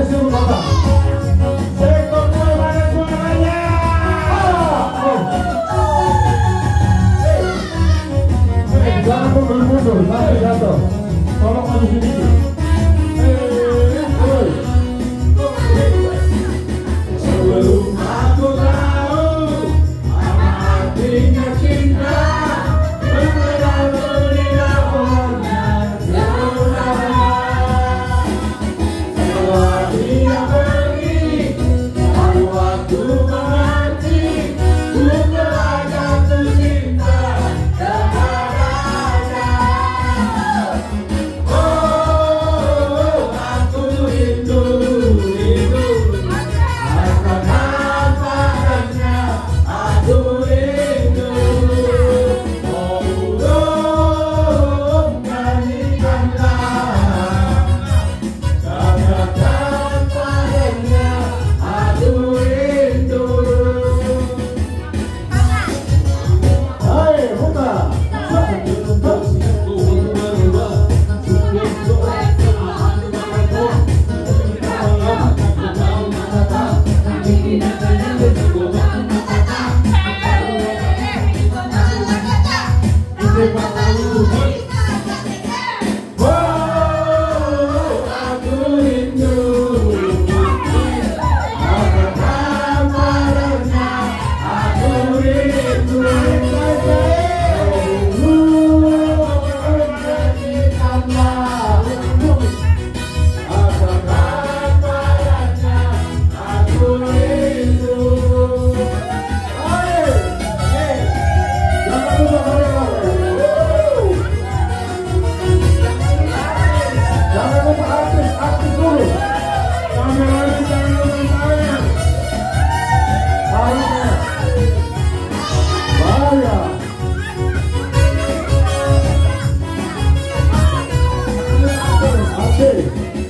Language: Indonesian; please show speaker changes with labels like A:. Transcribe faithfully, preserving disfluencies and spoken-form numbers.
A: suruh bapak. Sektor dua mana suaranya? Oh. Eh, jangan mundur-mundur, nanti jatuh. Tolong maju sedikit. Sebelum aku tahu apa artinya cinta, berlalu di lawannya saudara. Setelah dia pergi, lalu aku mengerti, ku telah jatuh cinta kepadanya. Oh, aku rindu, rindu akan hamparnya, aku rindu. Oh, burung nyanyikanlah, katakan padanya, aku rindu. Hai, buka. Oh, aku rindu akan hamparnya, aku rindu. Jangan lupa artis, artis dulu. Kameranya jangan lupa saya. Harusnya. Bahaya. Oke.